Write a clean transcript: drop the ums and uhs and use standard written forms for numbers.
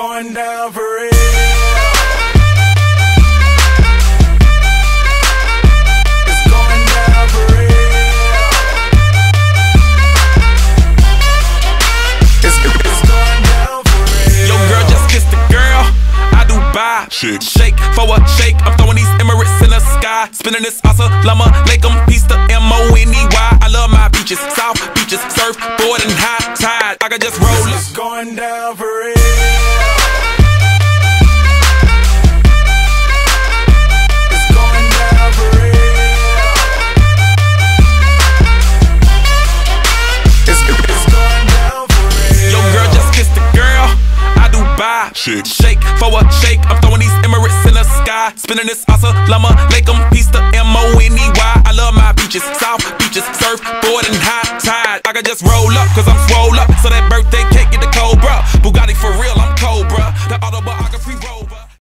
going down for real. It's going down for real. It's going down for real. Yo, girl, just kissed the girl. I do buy shake for a shake. I'm throwing these Emirates in the sky, spinning this Assalamu alaikum, peace to M-O-N-E-Y. I love my beaches, south beaches, surfboard and high tide. I can just roll it. It's going down for real. It's going down for real. It's going down for real. Yo, girl, just kissed the girl. I do buy shake for a shake. I'm throwing these Emirates in the sky, spinning this Assalamu alaikum, peace to M-O-N-E-Y. I love my beaches, south beaches, surfboard and high tide. I can just roll up, cause I'm swole up, so that birthday cake